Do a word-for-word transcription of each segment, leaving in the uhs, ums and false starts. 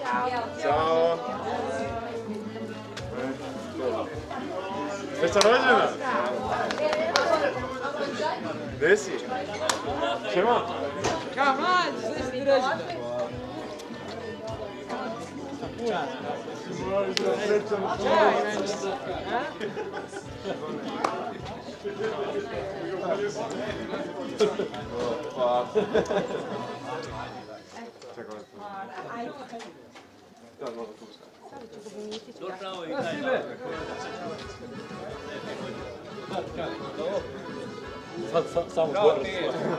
Ćao. Sreća rođena? Gde si? Čema? Kao mlađi, sliči ti rođena. Sad samo zbog.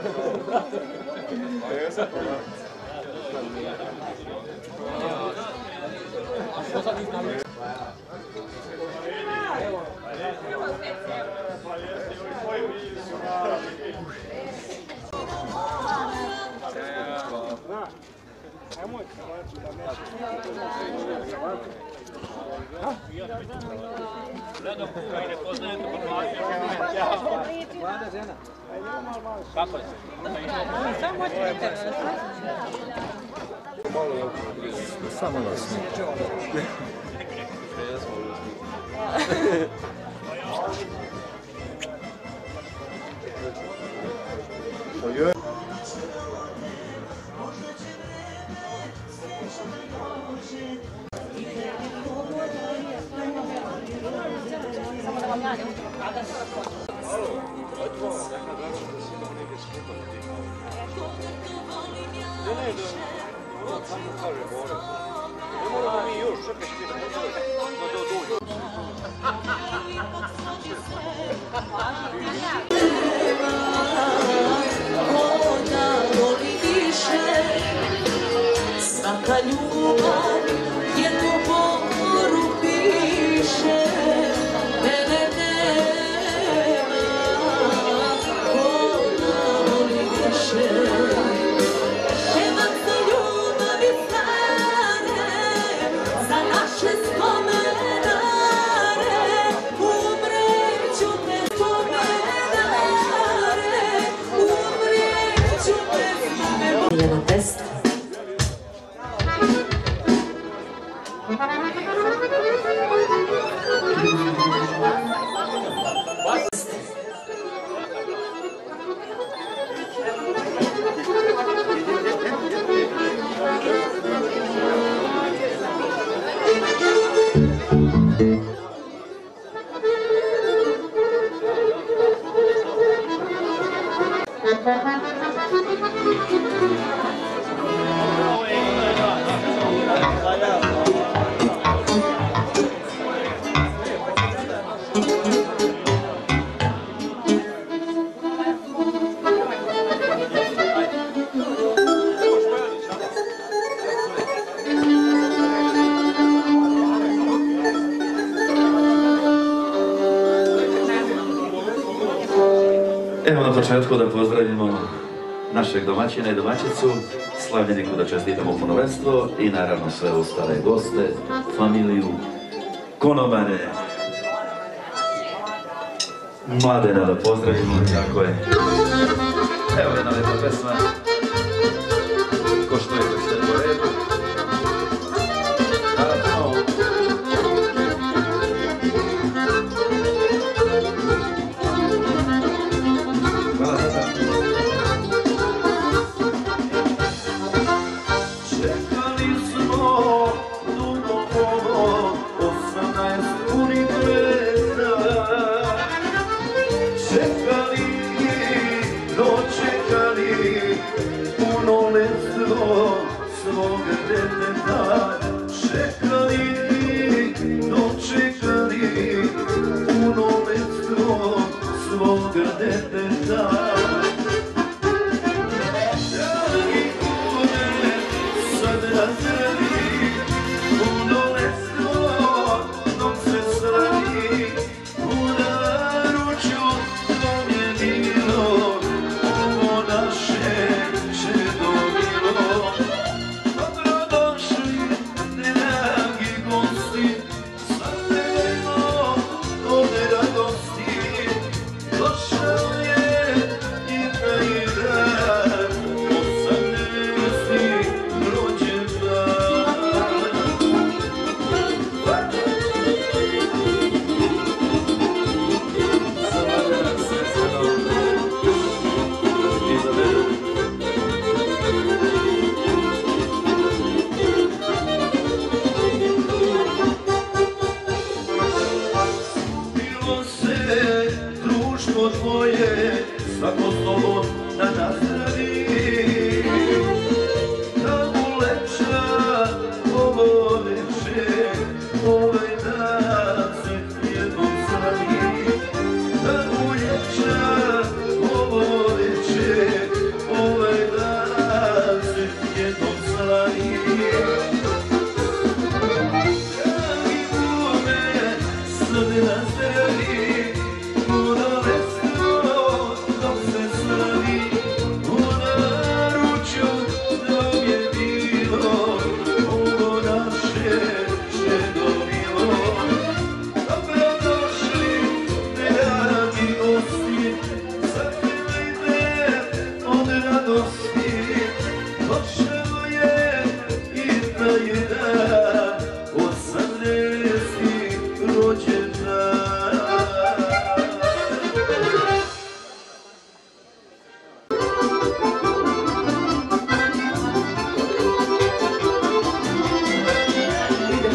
Kako je? Samo ćete. Samo nas. Samo da vam ja ne uđem. Ne, ne, da samo kaže Boris. Ne moramo mi još, čekaj ti da dođu. Ona voli više, svaka ljubav jednu porupiše. Mene nema, ona voli više. Evan za ljubavi stare, za naše spomenare, umreću bez spomenare, umreću bez spomenare. Miljana Test. Evo na početku da pozdravimo našeg domaćina i domaćicu, slavljeniku da čestitamo punoletstvo i naravno sve ostale goste, familiju, konobare, Mladena da pozdravimo, tako je. Evo jedna lepa pesma, ko što je to sve po redu. Rođendan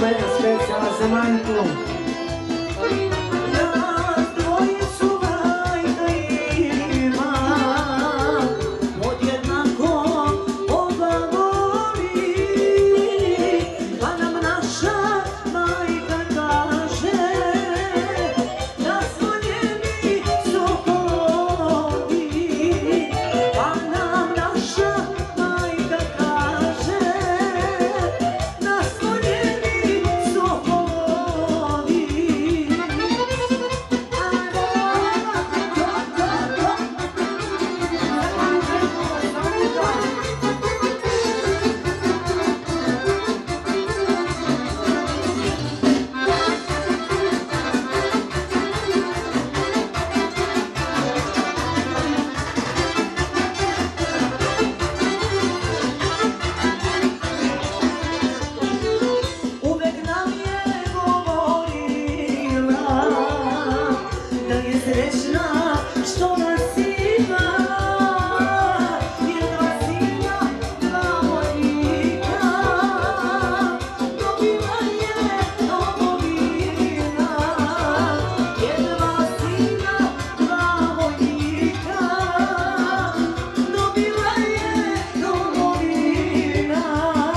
jedna specijalna za majku. Nas dvojicu majka ima, podjednako oba voli, pa nam naša majka kaže da smo njeni sokolovi, pa nam naša majka kaže da smo njeni sokolovi. Uvek nam je govorila da je srećna što nas ima, jer nas ima dva vojnika, dobila je domovina, jer nas ima dva vojnika, dobila je domovina.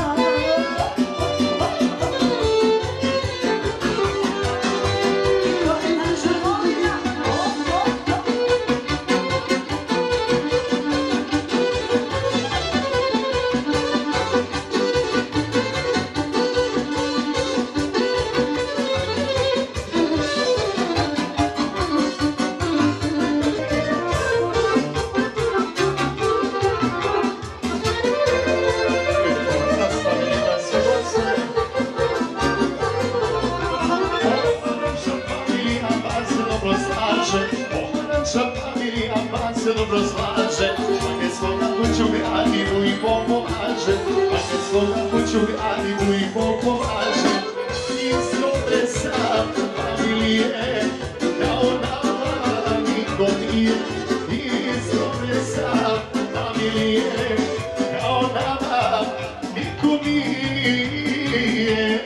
Dobro slaže, a kad svoga kuću gradi mu i Bog pomaže, a kad svoga kuću gradi mu i Bog pomaže. Iz dobre sa familije, kao nama niko nije. Iz dobre sa familije, kao nama niko nije.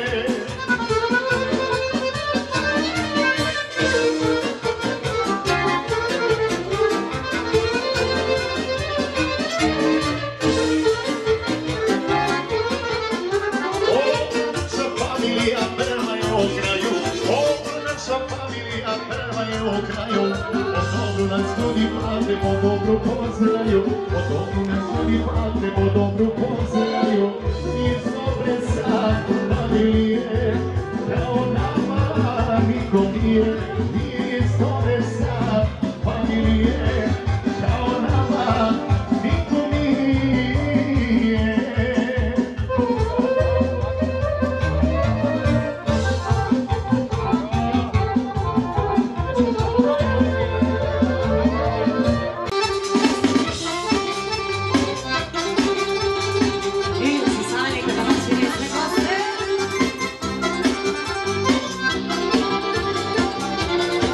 Po dobru poznaju, po dobru nas ljudi pamte, po dobru poznaju. Iz dobre sa familije, kao nama niko nije. Iz dobre sa familije, kao nama niko nije. I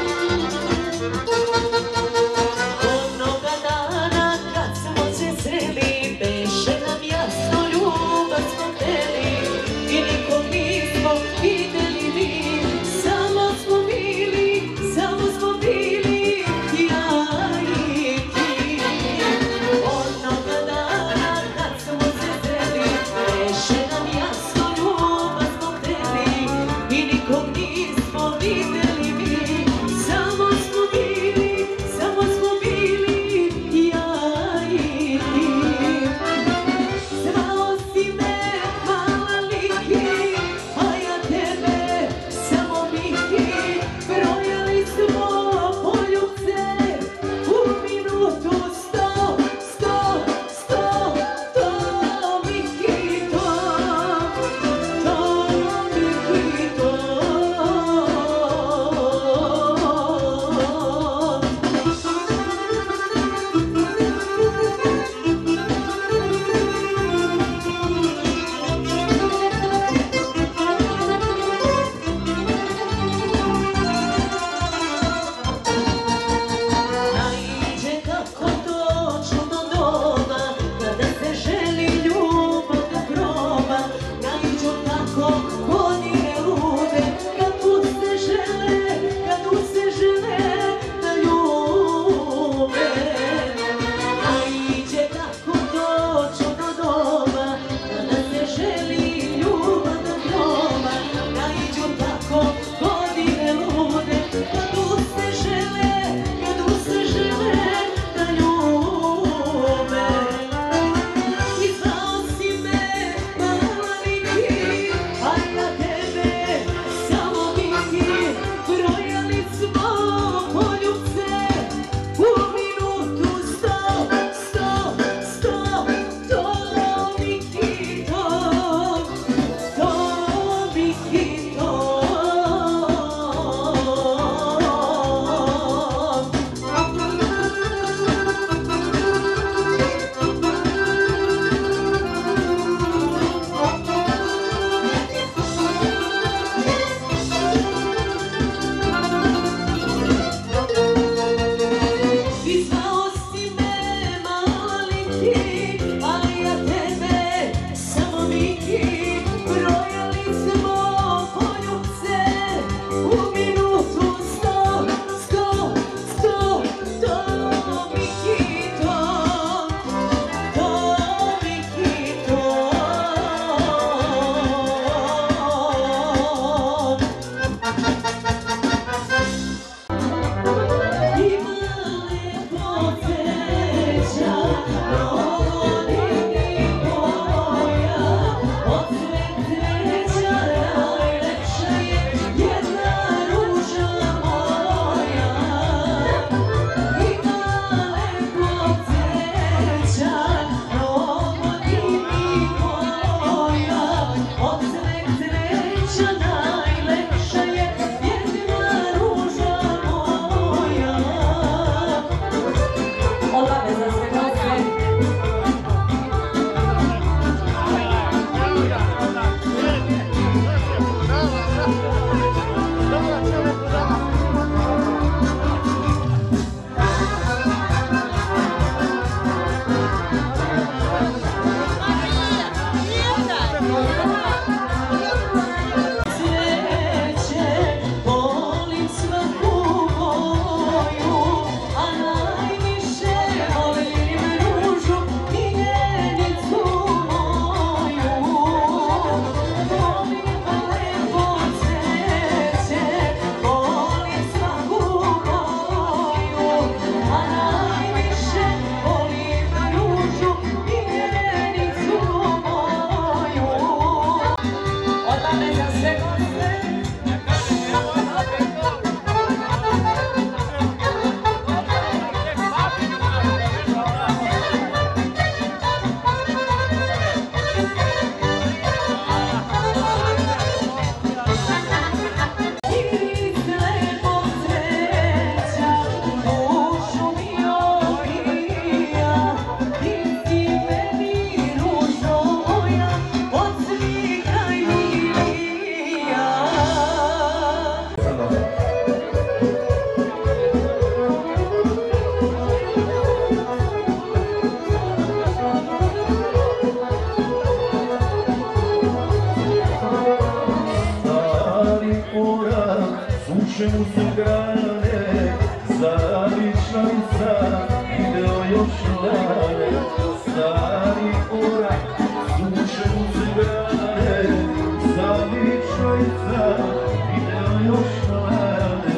sunče mu se grane, zavičajca ideo još dane, stari korak, sunče mu se grane, zavičajca ideo još dane.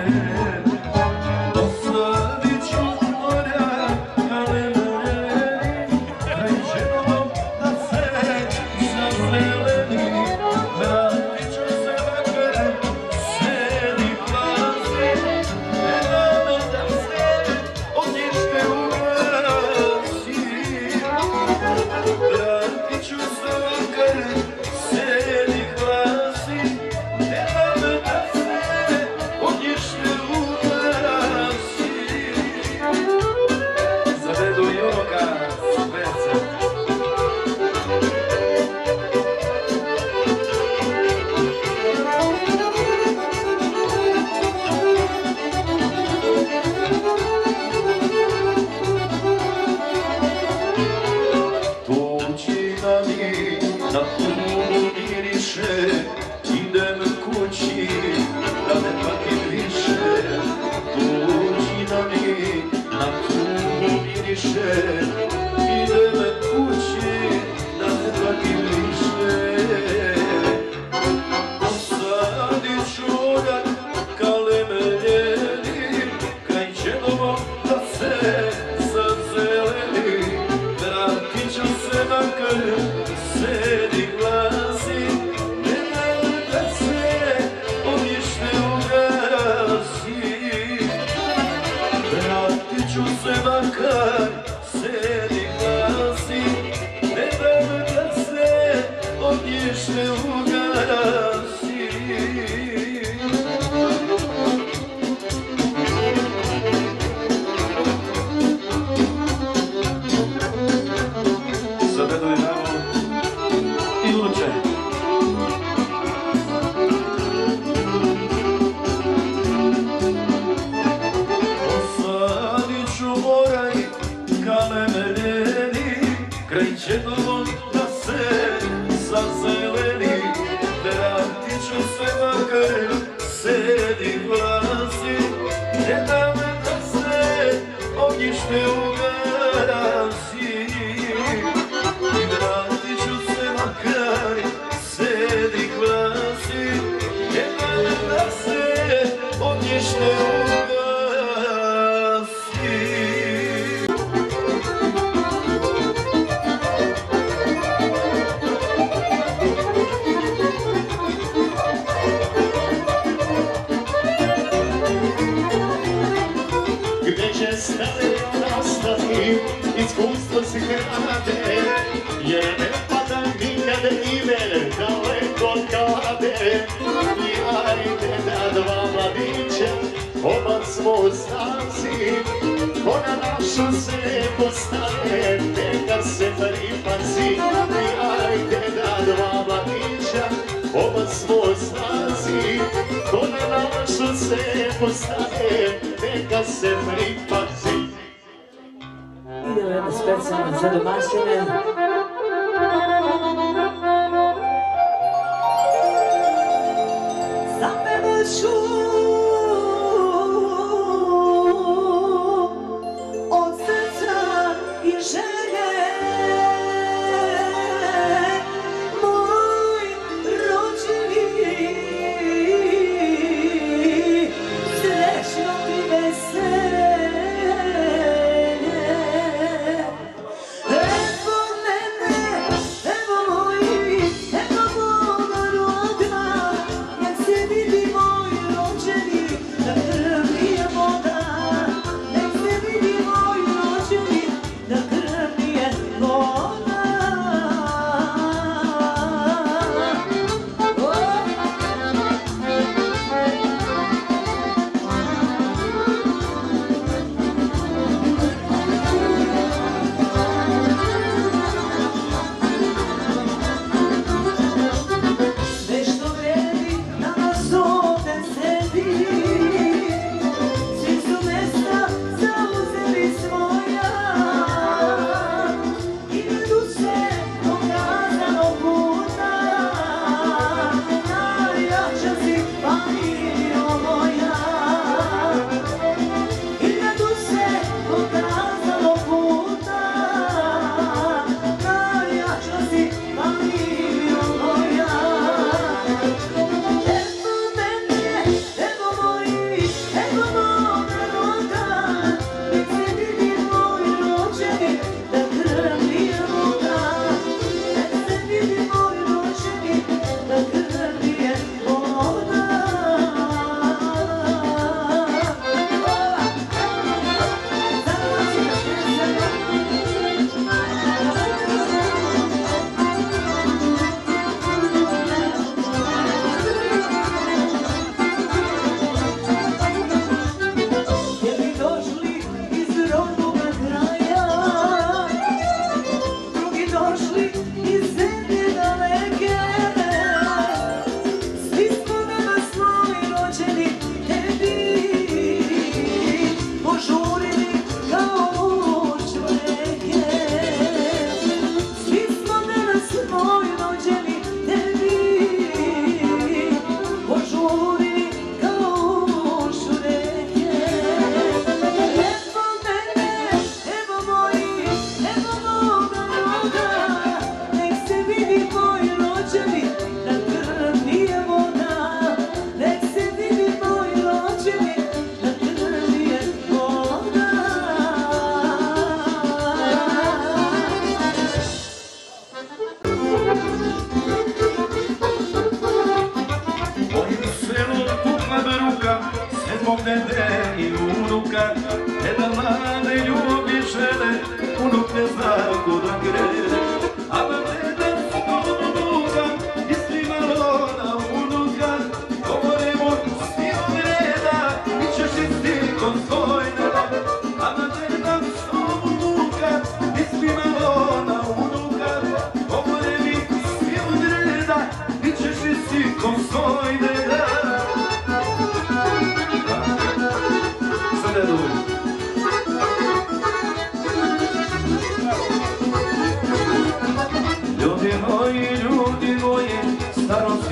Osladit ću mora, ale mreni, kraj ženom da se zazeleni, vratit ću se makar sedi plazi, ne damo da se odnište ugasi. Vratit ću se makar sedi plazi, ne damo da se odnište ugasi. Zavedu joka svece. Tuđina mi na tubu miriše, idem kući da ne patim više. Tuđina mi na tubu miriše, idem kući da ne patim više. Posadit ću orak kalemenjeni, kraj džedovom da se zazeleni, vratit ću se makar sedi glasi, ne dam da se odnište ugasi. Vratit ću se makar sedi glasi, ne dam da se odnište ugasi. Zavedu je namo i luče. Posadit ću moraj kalemenjeni, kraj džedovom da se zazeleni, vratit ću se makar sedi glasi, ne dam da se ognjište ugasi. I vratit ću se makar sedi glasi, ne dam da se ognjište ugasi. Gdje će stare nastati, iskustvo se grade, jer ne pada nikad ime daleko od kade. I ajde da dva mladića, oba smo u snazi, ko na našu se postane, neka se pripazi. I ajde da dva mladića, oba smo u snazi, ko na našu se postane, neka se pripazi. Idemo jedno specijalno za domaćine. Zapevat ću od srca i želje moj rođeni, srećno ti veselje. Evo mene, evo moji, evo moga rodna, nek se vidi moj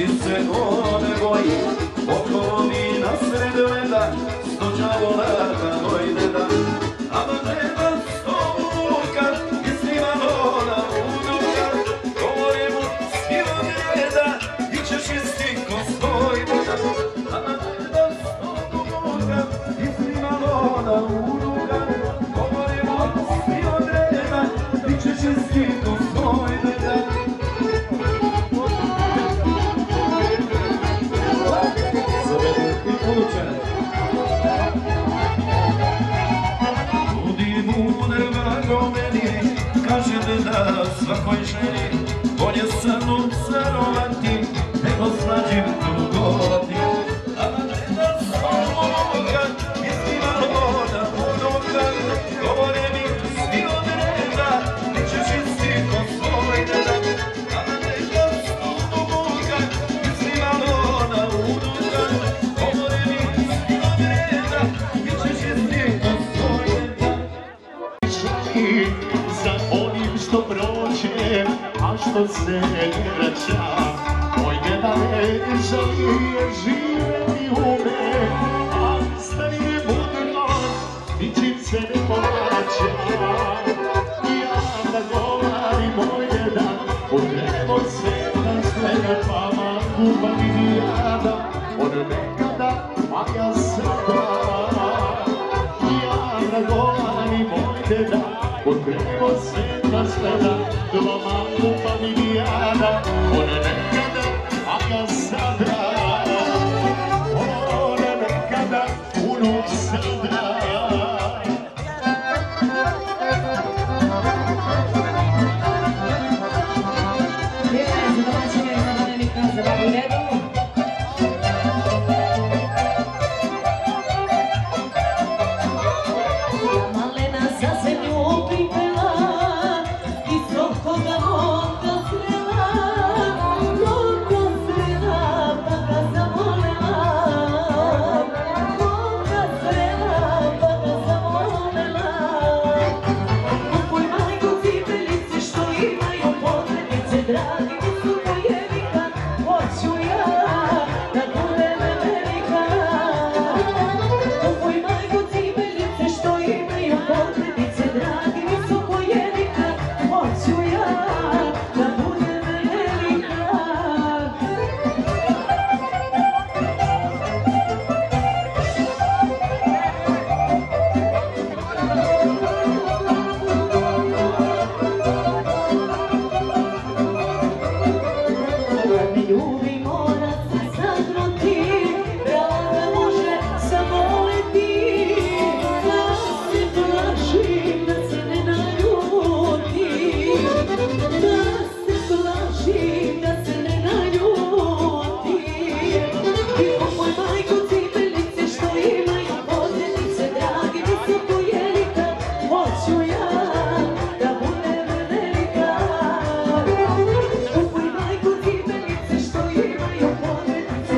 ti se one boji, okolo mi na sred leda, sto đavolata dojde da. Ama treba sto luka, i svima ona uduka, govori mu svi od reda, bit ćeš isti ko svoj deda. Ama treba sto luka, i svima ona uduka, govori mu svi od reda, bit ćeš isti ko svoj deda. Kažete da svakoj ženi bolje sa mnom carovati nego slađim tugovati. A ne da svoga istima loda unoga, govore mi svi od reda, bit ćeš isti ko svoj deda. A ne da svoga istima loda unoga, govore mi svi od reda, bit ćeš isti ko svoj deda. Za onim što prođe, a što se ne vraća, moj deda ne želi živeti u me, a stari je budno, ničim se ne povraća. Ja da govori moj deda, potrebo sveta svega, pa mangu pa mi jada, od nekada, a ja sada. Ja da govori moj deda, potrebo sveta svega, dva mangu pa mi jada, od nekada, a ja sada. Od nekada, unuk sada. Za domaćine i zadovoljnika za babu i dedu. Malena za zemlju pripela i srokoga moga srela, moga srela pa ga zavolela, moga srela pa ga zavolela. Kupuj majko cipelice što imaju potrebice, dragi mi su pojevika, hoću ja da budem velika. Kupuj majko cipelice što imaju potrebice, dragi mi su pojevika, hoću ja da budem velika. Kad me ljubi mora se zagroti, brada može zavoleti, da se plašim da se ne naljuti, da se plašim da se ne naljuti. I kupuj majko cipelice što imaju potrebice, dragi mi su pojevika, hoću ja da budem velika. Kupuj majko cipelice što imaju potrebice,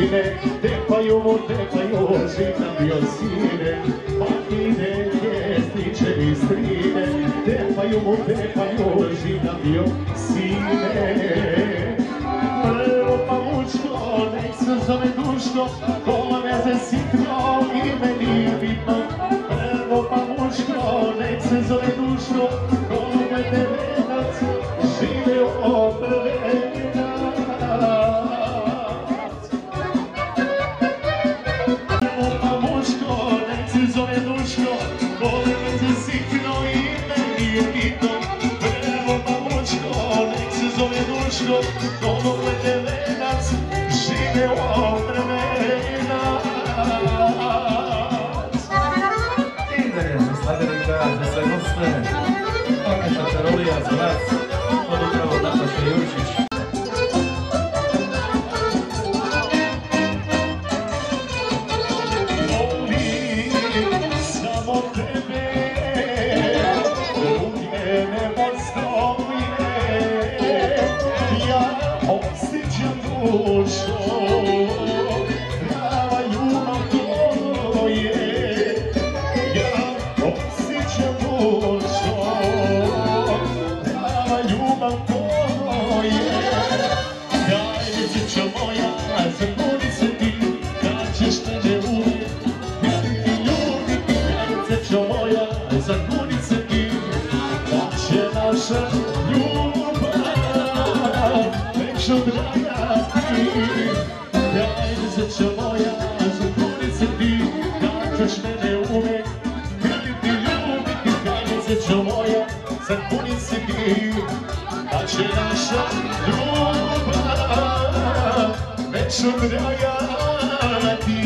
sine, tepaju mu, tepaju, žitam bio sine, matine, kestiće i strine, tepaju mu, tepaju, žitam bio sine. Prvo pamučko, nek se zove duško, kola veze sitno i meni je bitno. Prvo pamučko, nek se zove duško, kola veze venac, žive od venac. Prvo pamučko, nek se zove duško, kola veze sitno i meni je bitno. Prvo pamučko, nek se zove duško, kola veze venac, žive od venac. Slavenka za sve goste, Paketa Čarolija za vas, od upravo Nataša Jurčić. Volim samo tebe, u mene postoje, ja osjećam dušo, prava ljubav to je. Zakuni se ti, da će naša ljubav večno trajati. Daj srećo moja, zakuni se ti, da ćeš mene uvek ljubiti, ljubiti. Daj srećo moja, zakuni se ti, da će naša ljubav večno trajati.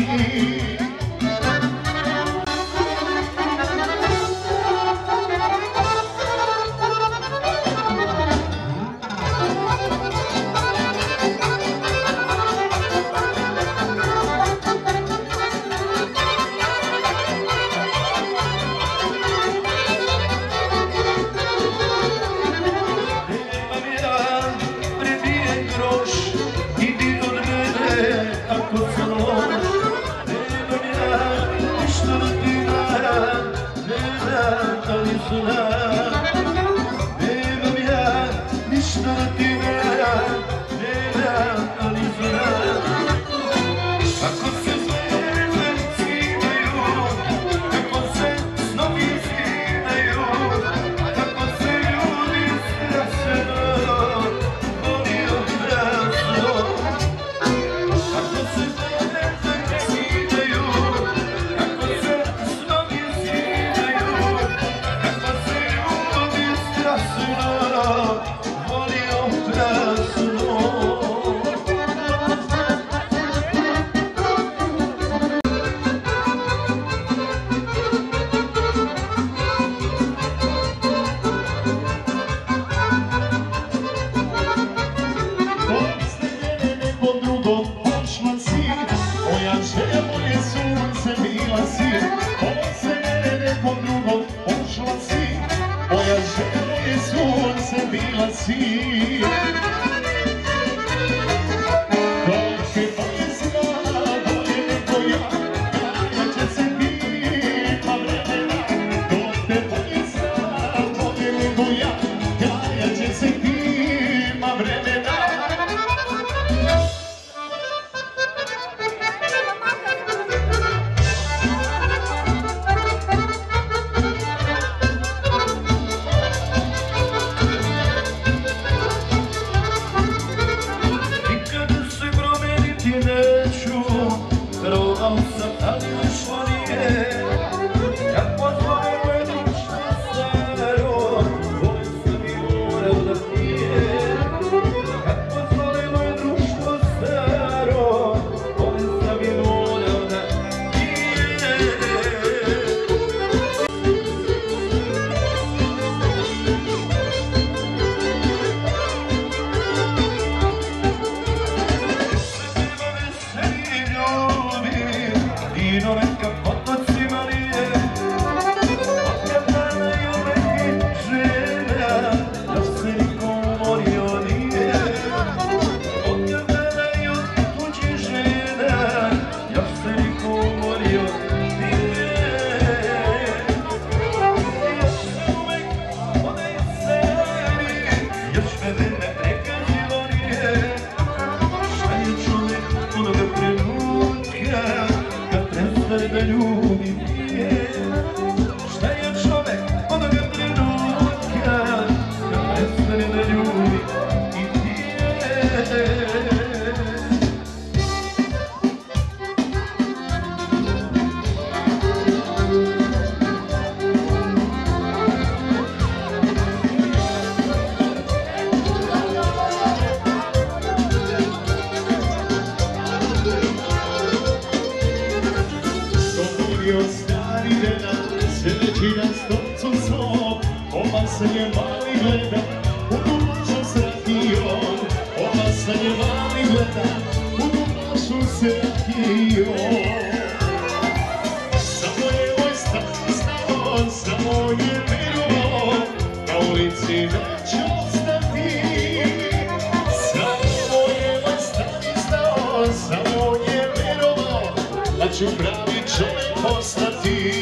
gleda, u dušu se rakijom, ova sa njevami gleda, u dušu se rakijom. Samo je moj stari znao, samo je vjerovao, na ulici neće ostati. Samo je moj stari znao, samo je vjerovao, da ću pravi čovjek postati.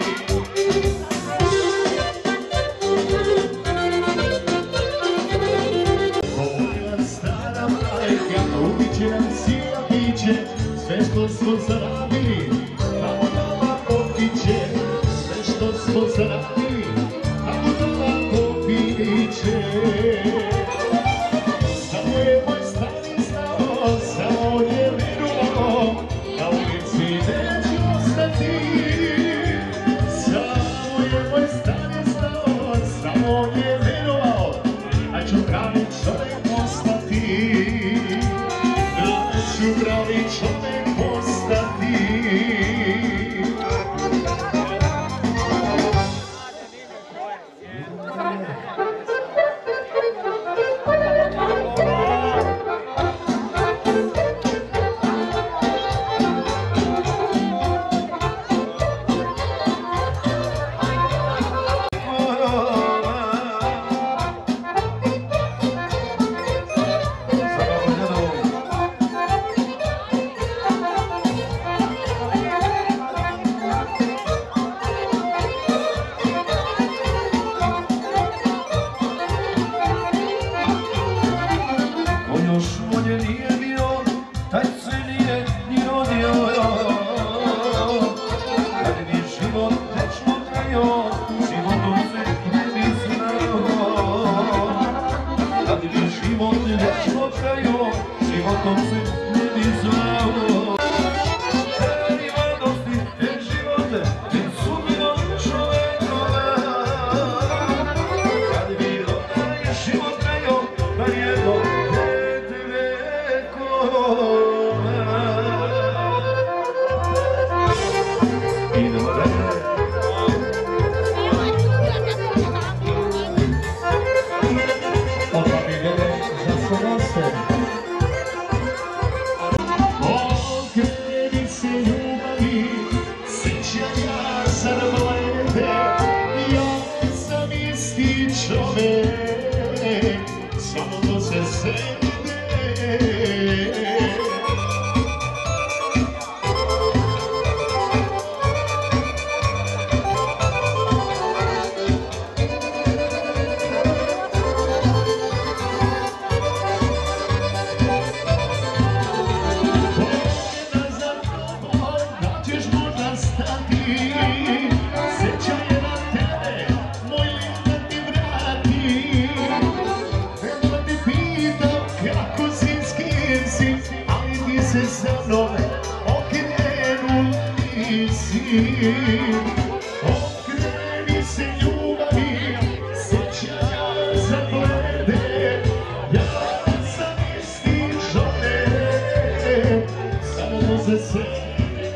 Sve što smo zaradili, tamo nama otiće. Sve što smo zaradili, tamo nama otiće. Samo je moj stari znao, samo je vjerovao, na ulici neće ostati. Samo je moj stari znao, samo je vjerovao, da ću pravi čovjek postati. Da ću pravi čovjek postati. Okreni se ljubavi, sjećanja zaglede. Ja sam isti čovjek, samo za sebe.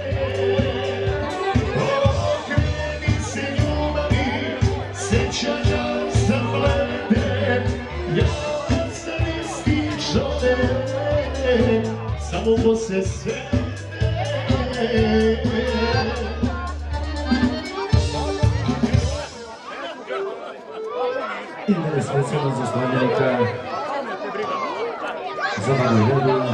Okreni se ljubavi, sjećanja zaglede. Ja sam isti čovjek, samo za sebe. Ide specijalno za slavljenika za Manuelu.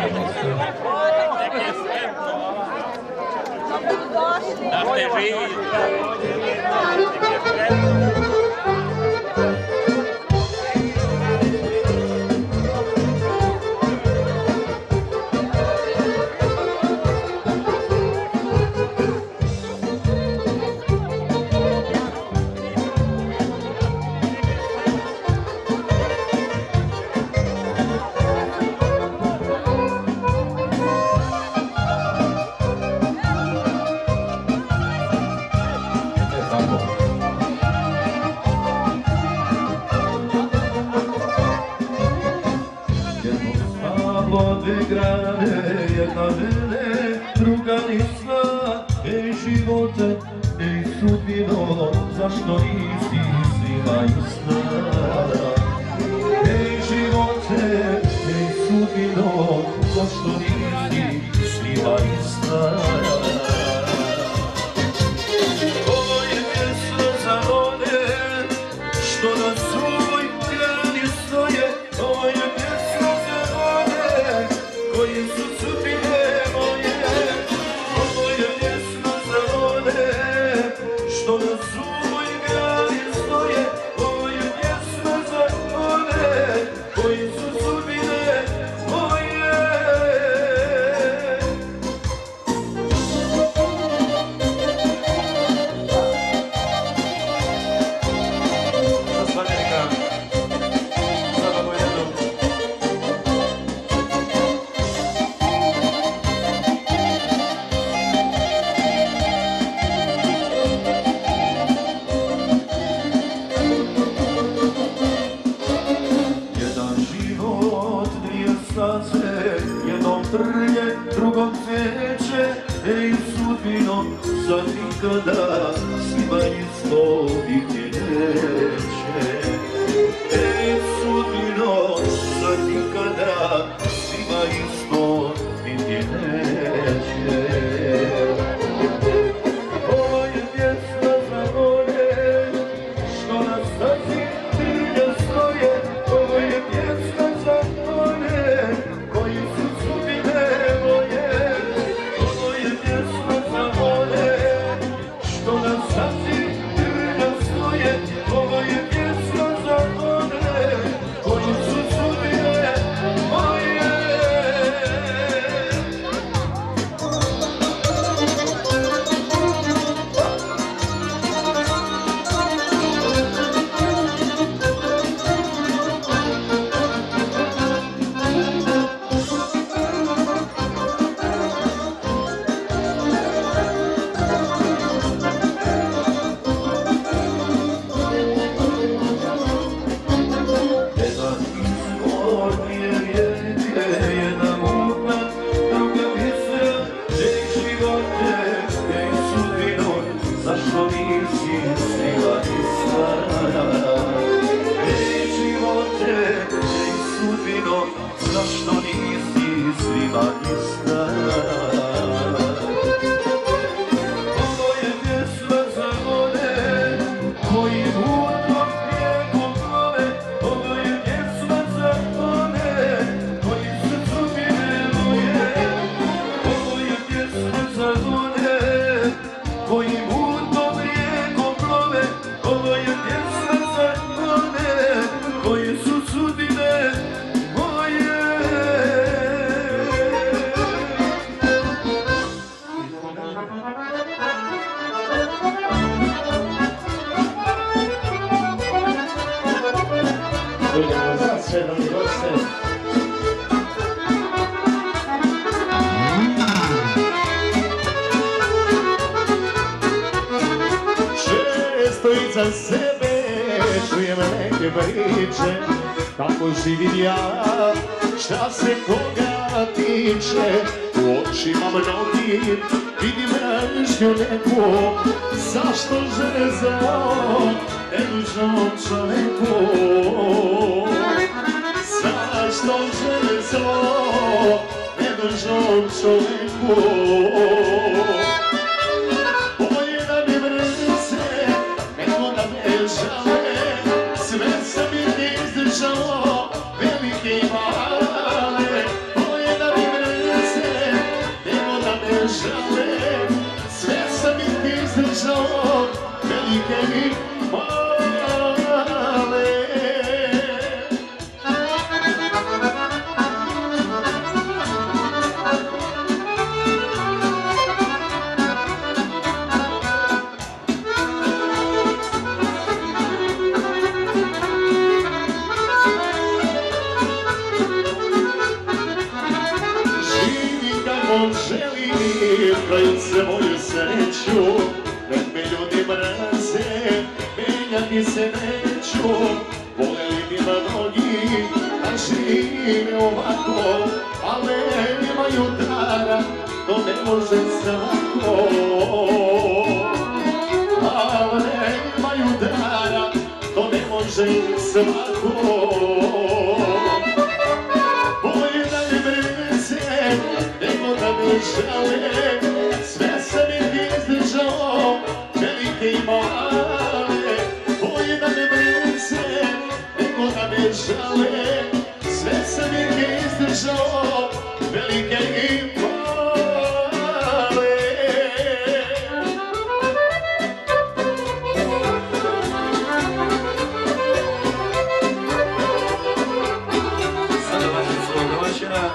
Dve grane, jedna mene, druga nisma. Ej živote, ej sudbino, zašto nisi svima ista? tugom cveće, ej sudbino, zar nikada svima isto biti neće? Ej sudbino, zar nikada svima isto biti neće? Ovo je pjesma za one što na stazi trlja stoje. Ovo je pjesma za one koji su sudbine moje. Ovo je pjesma za one što na stazi trlja stoje. Ovo je pjesma za one koji su sudbine moje. Jedan izvor vjerujete, jedna mutna, druga misra, ej živote, ej sudbino, zašto nisi svima ista? Ej živote, ej sudbino, zašto nisi svima ista? Ovo je pjesma za one koji mutnom rijegom plove. Ovo je pjesma za one koji su sudbine moje. Ovo je pjesma za one koji mutnom rijegom plove. Ovo je pjesma za one koji su sudbine moje. Dođemo za sve, dragi goste. Često iza sebe čujem neke priče kako živim ja, šta se koga tiče. U očima mnogim vidim mržnju neku. Zašto žezo nedužnom čoveku? Zašto žezo nedužnom čoveku? Bolje da mi mrze, nego da me žale. Sve sam ih izdržao, velike i male. Bolje da mi mrze, nego da me žale. Sve sam ih izdržao, velike i male. Živim kako želim, kraju se moju sreću. Nek me ljudi mraze, menjati se neću. Voljeli bi mnogi, a žive ovako, ali nemaju dara, to ne može svako. Ali nemaju dara, to ne može svako. Bolje da mi mrze, nego da me žale. Sve sam ih izdržao, velike i male. Bolje da me mrze, nego da me žale. Sve sam ih izdržao, velike i male. Sada važem svog domaćina.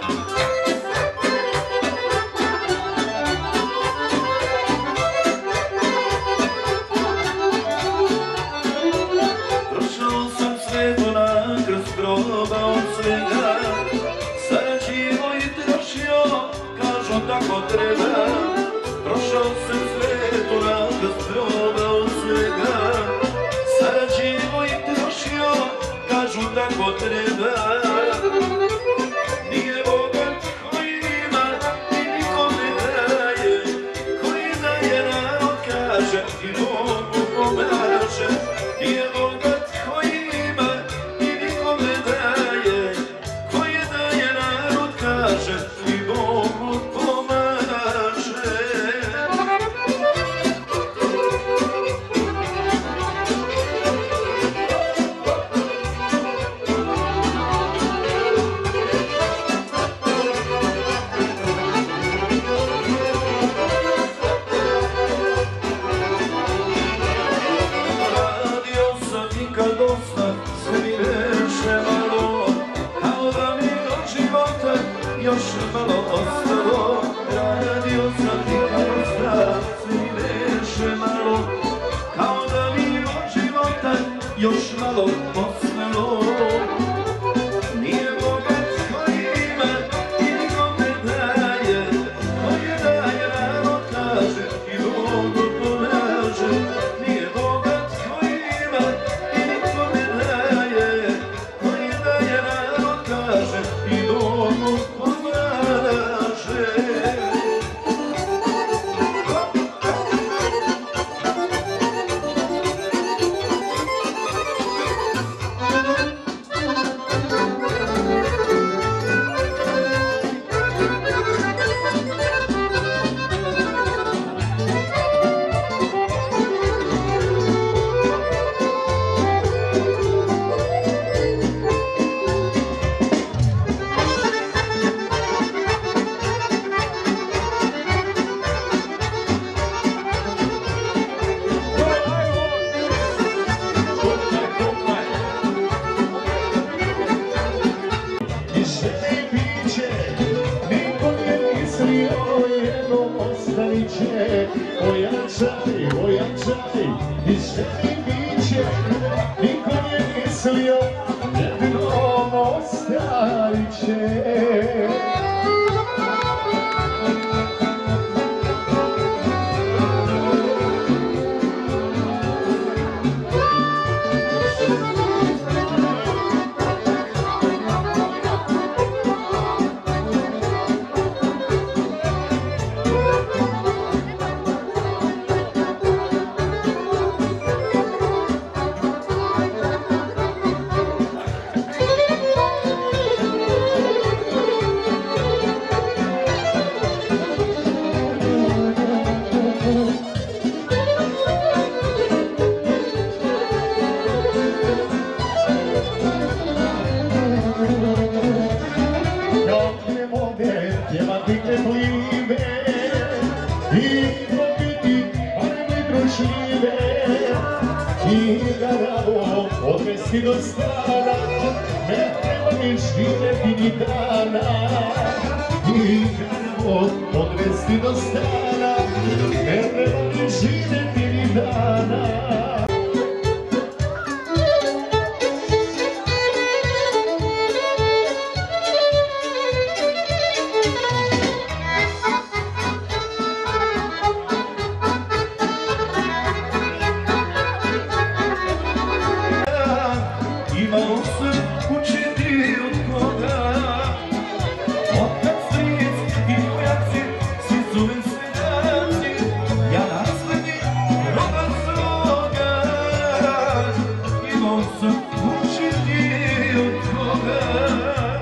Prošao sam svetu na krst, probao svega. Sarađivo i trošio, kažu tako treba. Prošao sam svetu na krst, probao svega. Sarađivo i trošio, kažu tako treba. Nije bogat koji ima, ni niko ojačaj, ojačaj, i želi biće, niko nije mislio, jednom ostavit će. Odvesti do stana, ne treba mi živjeti ni dana. I garavo, odvesti do stana, ne treba mi živjeti ni dana. Imao sam učiti od koga, otac, stric i rojaci, svi su mi seljaci, ja naslednik roda svoga. Imao sam učiti od koga.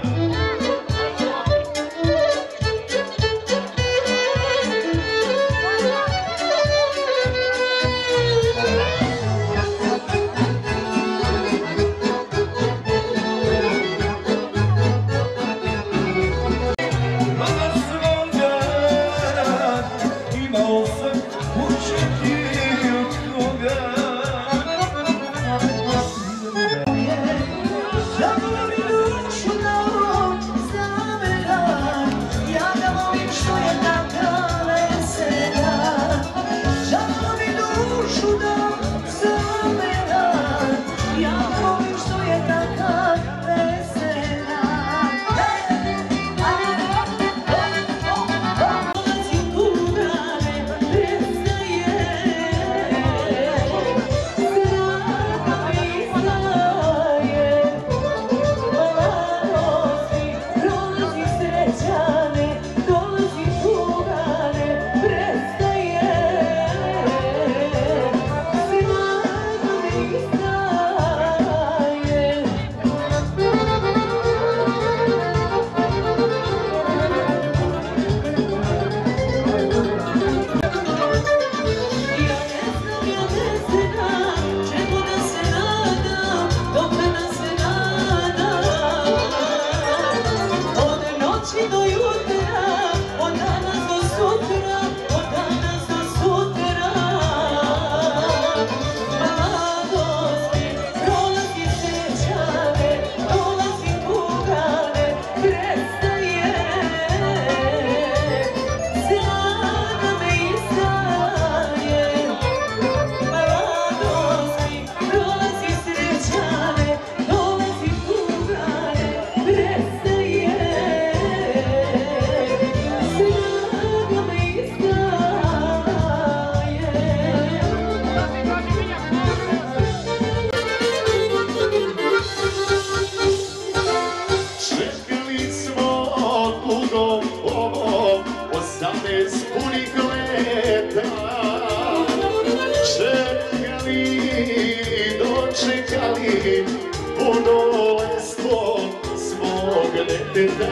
Ponolestvo svog deteta,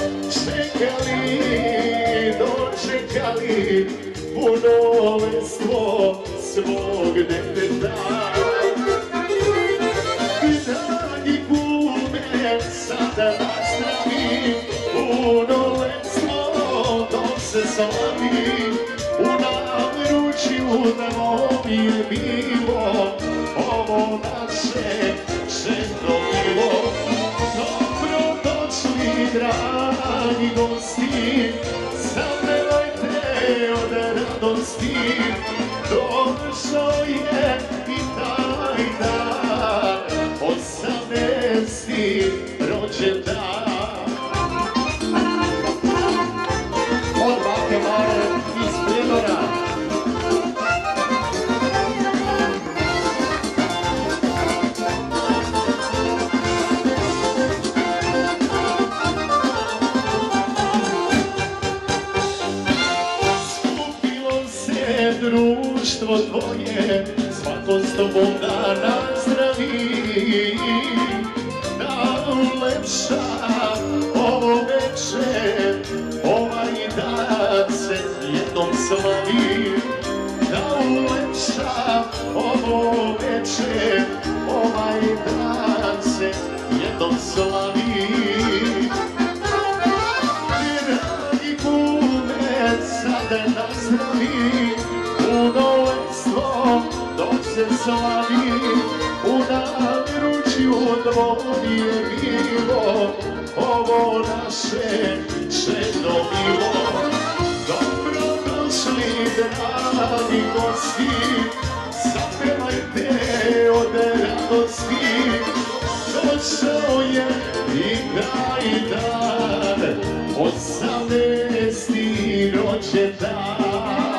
čekali, dočekali ponolestvo svog deteta. Dragi kume, sada nastavi ponolestvo dok se slavi. U naručju nam je bilo ovo naše šetovilo. Dobro došli, dragi gosti, zaprevajte od radosti. radosti, došao je i taj dan, osamnaesti rođendan. Od bake Mare iz Prijedora. Društvo tvoje, svako s tobom da nazdravi, da ulepša ovo večer, ovaj dan se jednom slavi, da ulepša ovo večer, ovaj dan se jednom slavi. Dragi kume, sada nazdravi, punoletstvo dok se slavi, u naručju dvom je bilo ovo naše čedno bilo. Dobro došli, dragi gosti, zapevajte od radosti, došao je i taj dan, osamnaesti rođendan.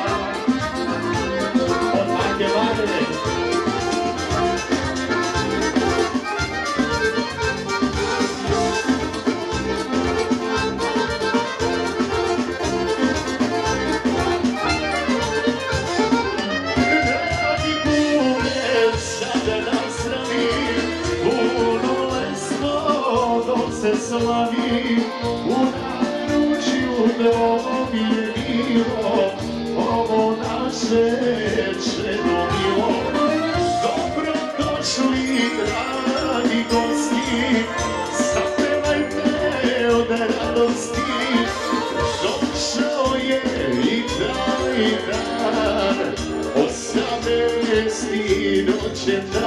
Se slavi, u naručju dom je bilo ovo naše čedno bilo. Dobro došli, dragi gosti, zapevajte od radosti, došao je i taj dan, osamnaesti rođendan.